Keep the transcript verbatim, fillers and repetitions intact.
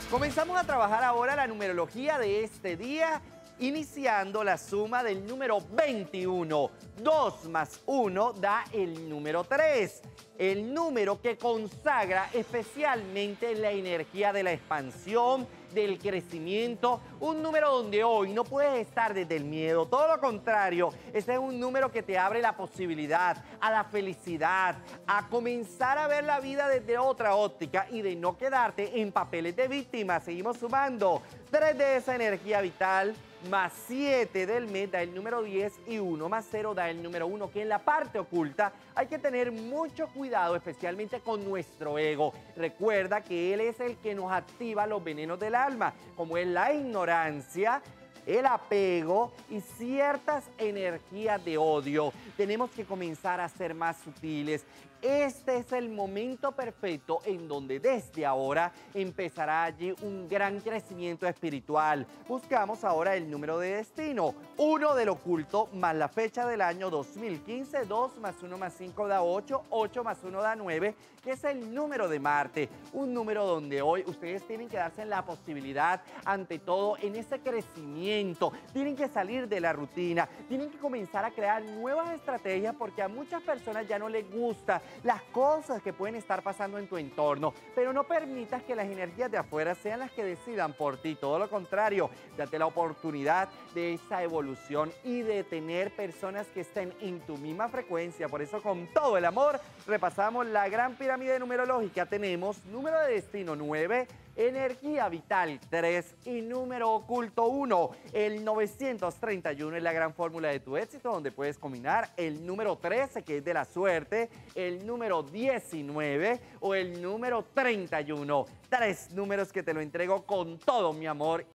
Comenzamos a trabajar ahora la numerología de este día, iniciando la suma del número veintiuno. dos más uno da el número tres, el número que consagra especialmente la energía de la expansión, del crecimiento, un número donde hoy no puedes estar desde el miedo, todo lo contrario, este es un número que te abre la posibilidad a la felicidad, a comenzar a ver la vida desde otra óptica y de no quedarte en papeles de víctima. Seguimos sumando, tres de esa energía vital, más siete del mes da el número diez y uno más cero da el número uno, que en la parte oculta hay que tener mucho cuidado, especialmente con nuestro ego. Recuerda que él es el que nos activa los venenos del alma, como es la ignorancia, el apego y ciertas energías de odio. Tenemos que comenzar a ser más sutiles. Este es el momento perfecto en donde desde ahora empezará allí un gran crecimiento espiritual. Buscamos ahora el número de destino, uno del oculto más la fecha del año dos mil quince, dos más uno más cinco da ocho, ocho más uno da nueve, que es el número de Marte, un número donde hoy ustedes tienen que darse la posibilidad, ante todo, en ese crecimiento. Tienen que salir de la rutina, tienen que comenzar a crear nuevas estrategias porque a muchas personas ya no les gusta las cosas que pueden estar pasando en tu entorno, pero no permitas que las energías de afuera sean las que decidan por ti, todo lo contrario, date la oportunidad de esa evolución y de tener personas que estén en tu misma frecuencia. Por eso, con todo el amor, repasamos la gran pirámide numerológica. Tenemos número de destino nueve, energía vital tres y número oculto uno. El novecientos treinta y uno es la gran fórmula de tu éxito, donde puedes combinar el número trece, que es de la suerte, el número diecinueve o el número treinta y uno. Tres números que te lo entrego con todo mi amor